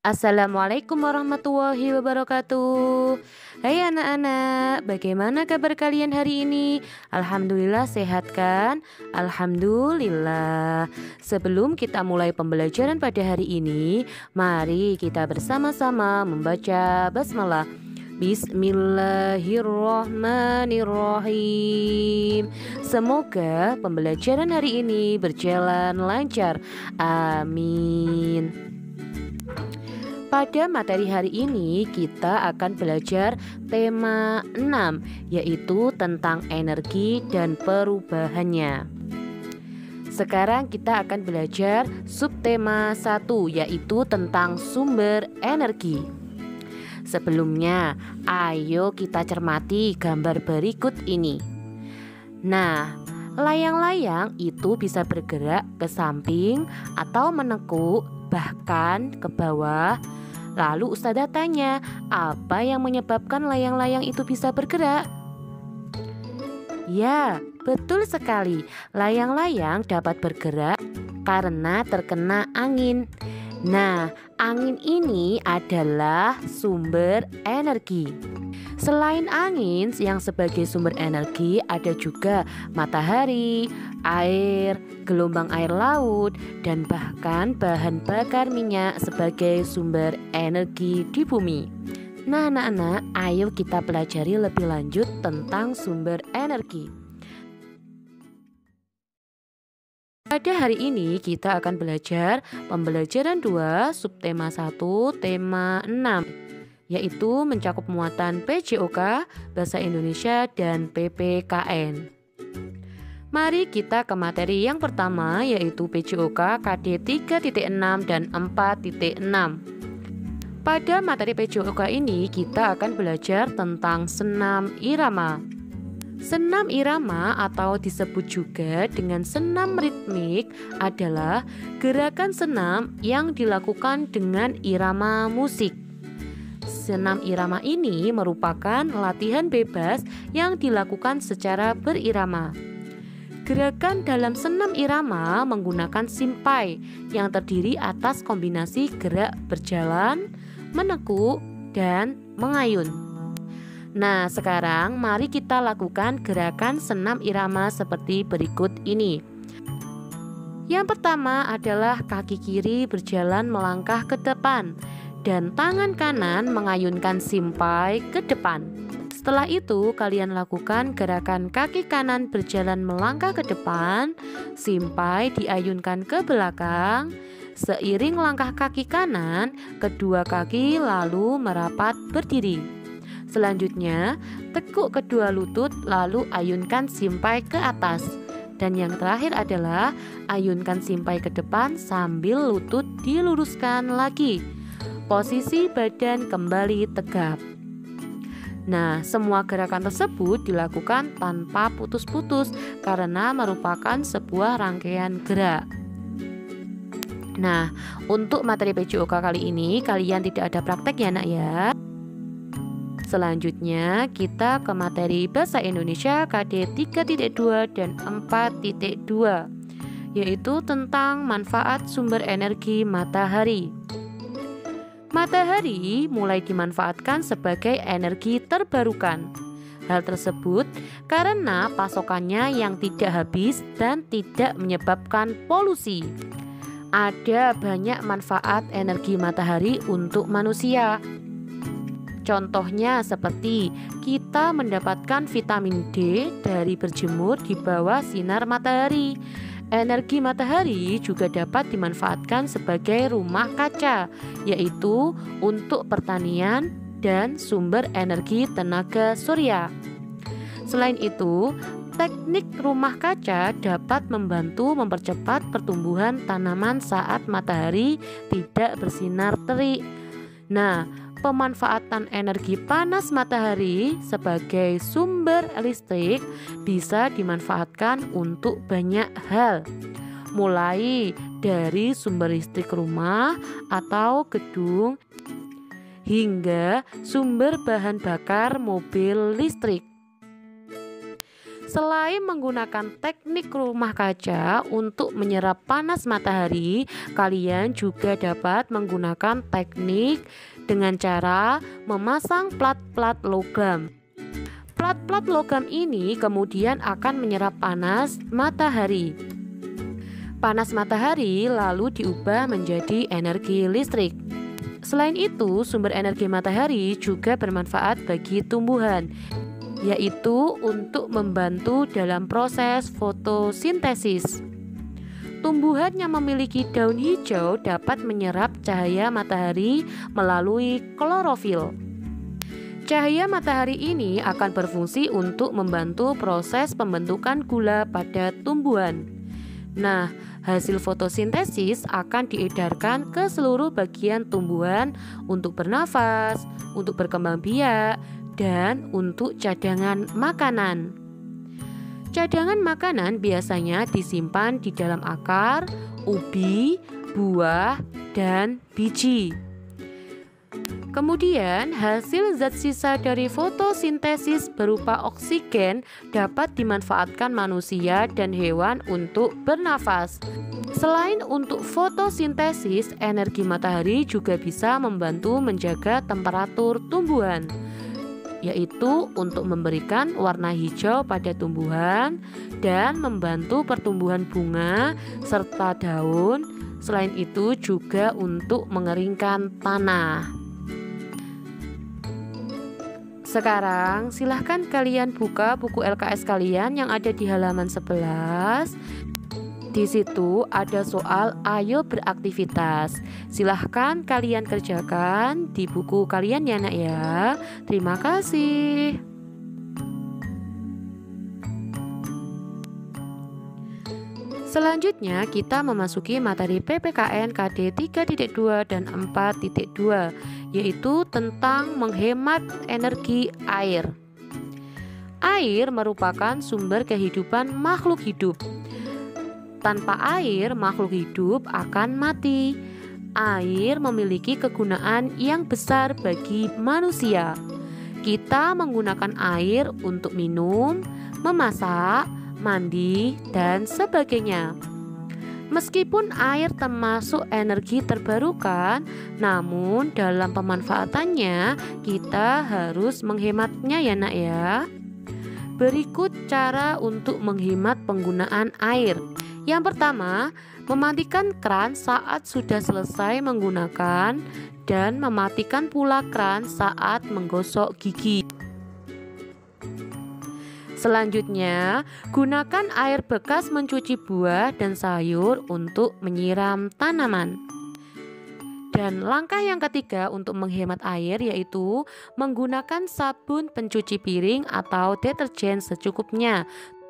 Assalamualaikum warahmatullahi wabarakatuh. Hai anak-anak, bagaimana kabar kalian hari ini? Alhamdulillah sehat kan? Alhamdulillah. Sebelum kita mulai pembelajaran pada hari ini, mari kita bersama-sama membaca basmalah. Bismillahirrahmanirrahim. Semoga pembelajaran hari ini berjalan lancar. Amin. Pada materi hari ini kita akan belajar tema 6, yaitu tentang energi dan perubahannya. Sekarang kita akan belajar subtema 1, yaitu tentang sumber energi. Sebelumnya, ayo kita cermati gambar berikut ini. Nah, layang-layang itu bisa bergerak ke samping atau menekuk, bahkan ke bawah. Lalu Ustazah tanya, apa yang menyebabkan layang-layang itu bisa bergerak? Ya, betul sekali. Layang-layang dapat bergerak karena terkena angin. Nah, angin ini adalah sumber energi. Selain angin yang sebagai sumber energi, ada juga matahari, air, gelombang air laut, dan bahkan bahan bakar minyak sebagai sumber energi di bumi. Nah anak-anak, ayo kita pelajari lebih lanjut tentang sumber energi. Pada hari ini kita akan belajar pembelajaran 2 subtema 1 tema 6, yaitu mencakup muatan PJOK, Bahasa Indonesia, dan PPKN. Mari kita ke materi yang pertama, yaitu PJOK KD 3.6 dan 4.6. Pada materi PJOK ini kita akan belajar tentang senam irama. Senam irama atau disebut juga dengan senam ritmik adalah gerakan senam yang dilakukan dengan irama musik. Senam irama ini merupakan latihan bebas yang dilakukan secara berirama. Gerakan dalam senam irama menggunakan simpai yang terdiri atas kombinasi gerak berjalan, menekuk, dan mengayun. Nah, sekarang mari kita lakukan gerakan senam irama seperti berikut ini. Yang pertama adalah kaki kiri berjalan melangkah ke depan dan tangan kanan mengayunkan simpai ke depan. Setelah itu, kalian lakukan gerakan kaki kanan berjalan melangkah ke depan, simpai diayunkan ke belakang. Seiring langkah kaki kanan, kedua kaki lalu merapat berdiri. Selanjutnya, tekuk kedua lutut lalu ayunkan simpai ke atas. Dan yang terakhir adalah ayunkan simpai ke depan sambil lutut diluruskan lagi. Posisi badan kembali tegap. Nah, semua gerakan tersebut dilakukan tanpa putus-putus karena merupakan sebuah rangkaian gerak. Nah, untuk materi PJOK kali ini kalian tidak ada praktek ya nak ya. Selanjutnya kita ke materi Bahasa Indonesia KD 3.2 dan 4.2, yaitu tentang manfaat sumber energi matahari. Matahari mulai dimanfaatkan sebagai energi terbarukan. Hal tersebut karena pasokannya yang tidak habis dan tidak menyebabkan polusi. Ada banyak manfaat energi matahari untuk manusia. Contohnya seperti kita mendapatkan vitamin D dari berjemur di bawah sinar matahari. Energi matahari juga dapat dimanfaatkan sebagai rumah kaca, yaitu untuk pertanian dan sumber energi tenaga surya. Selain itu, teknik rumah kaca dapat membantu mempercepat pertumbuhan tanaman saat matahari tidak bersinar terik. Nah, pemanfaatan energi panas matahari sebagai sumber listrik bisa dimanfaatkan untuk banyak hal, mulai dari sumber listrik rumah atau gedung hingga sumber bahan bakar mobil listrik. Selain menggunakan teknik rumah kaca untuk menyerap panas matahari, kalian juga dapat menggunakan teknik dengan cara memasang plat-plat logam. Plat-plat logam ini kemudian akan menyerap panas matahari. Panas matahari lalu diubah menjadi energi listrik. Selain itu, sumber energi matahari juga bermanfaat bagi tumbuhan, yaitu untuk membantu dalam proses fotosintesis. Tumbuhan yang memiliki daun hijau dapat menyerap cahaya matahari melalui klorofil. Cahaya matahari ini akan berfungsi untuk membantu proses pembentukan gula pada tumbuhan. Nah, hasil fotosintesis akan diedarkan ke seluruh bagian tumbuhan untuk bernafas, untuk berkembang biak, dan untuk cadangan makanan. Cadangan makanan biasanya disimpan di dalam akar, ubi, buah, dan biji. Kemudian, hasil zat sisa dari fotosintesis berupa oksigen dapat dimanfaatkan manusia dan hewan untuk bernafas. Selain untuk fotosintesis, energi matahari juga bisa membantu menjaga temperatur tumbuhan, yaitu untuk memberikan warna hijau pada tumbuhan dan membantu pertumbuhan bunga serta daun. Selain itu juga untuk mengeringkan tanah. Sekarang silahkan kalian buka buku LKS kalian yang ada di halaman 11. Di situ ada soal ayo beraktivitas. Silahkan kalian kerjakan di buku kalian ya nak ya. Terima kasih. Selanjutnya kita memasuki materi PPKN KD 3.2 dan 4.2, yaitu tentang menghemat energi air. Air merupakan sumber kehidupan makhluk hidup. Tanpa air, makhluk hidup akan mati. Air memiliki kegunaan yang besar bagi manusia. Kita menggunakan air untuk minum, memasak, mandi, dan sebagainya. Meskipun air termasuk energi terbarukan, namun dalam pemanfaatannya kita harus menghematnya ya nak ya. Berikut cara untuk menghemat penggunaan air. Yang pertama, mematikan keran saat sudah selesai menggunakan dan mematikan pula keran saat menggosok gigi. Selanjutnya, gunakan air bekas mencuci buah dan sayur untuk menyiram tanaman. Dan langkah yang ketiga untuk menghemat air yaitu menggunakan sabun pencuci piring atau deterjen secukupnya.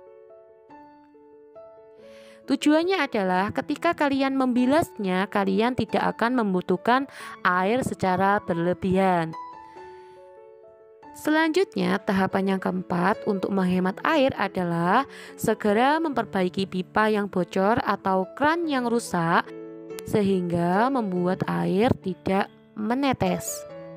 Tujuannya adalah ketika kalian membilasnya, kalian tidak akan membutuhkan air secara berlebihan. Selanjutnya, tahapan yang keempat untuk menghemat air adalah segera memperbaiki pipa yang bocor atau kran yang rusak sehingga membuat air tidak menetes.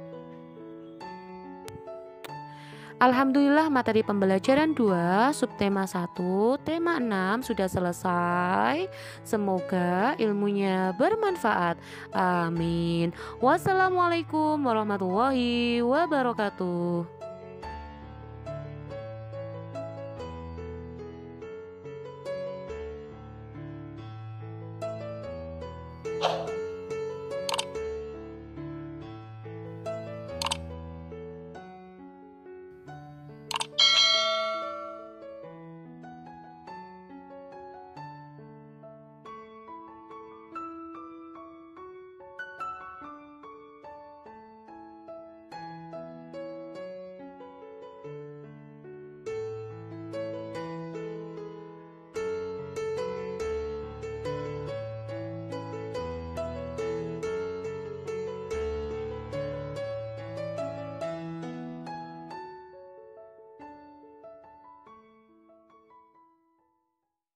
Alhamdulillah materi pembelajaran 2 subtema 1 tema 6 sudah selesai. Semoga ilmunya bermanfaat. Amin. Wassalamualaikum warahmatullahi wabarakatuh.